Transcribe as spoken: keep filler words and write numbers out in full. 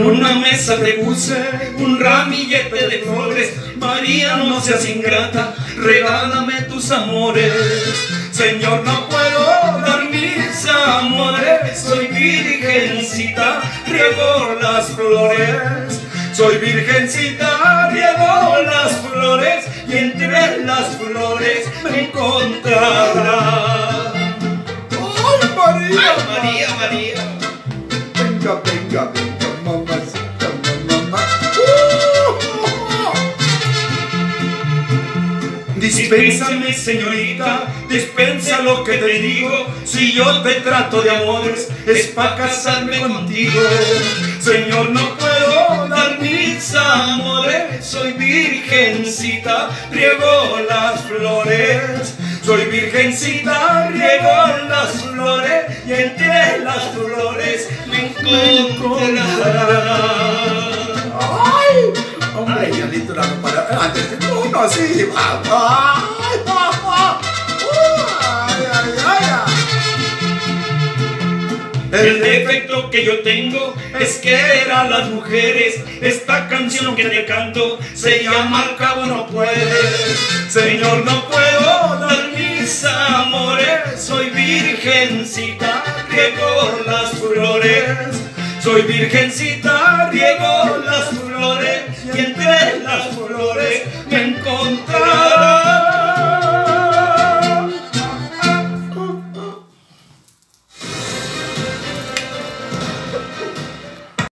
una mesa te puse un ramillete de flores. María, no seas ingrata, regálame tus amores. Señor, no puedo dar mis amores, soy virgencita, riego las flores. Soy virgencita, riego las flores, y entre las flores me encontrarás. ¡Ay, María! ¡Ay, María, María! Venga, venga, venga, mamacita, mamá. ¡Uh! Dispénsame, señorita, dispensa lo que te digo. Si yo te trato de amores, es pa' casarme contigo. Señor, no puedo dar mis amores, soy virgencita, riego las flores. Soy virgencita, riego las flores, y entre las flores me encontrarás. ¡Ay! Hombre, ya listo la para antes que uno así. ¡Ay, papá! ¡Ay, ay, ay! El defecto que yo tengo es querer a las mujeres. Esta canción que te canto se llama Al cabo no puedes. Señor, no puedo dar mis amores, soy virgencita, riego las flores. Soy virgencita, riego las flores, y entre las flores me encontrarás.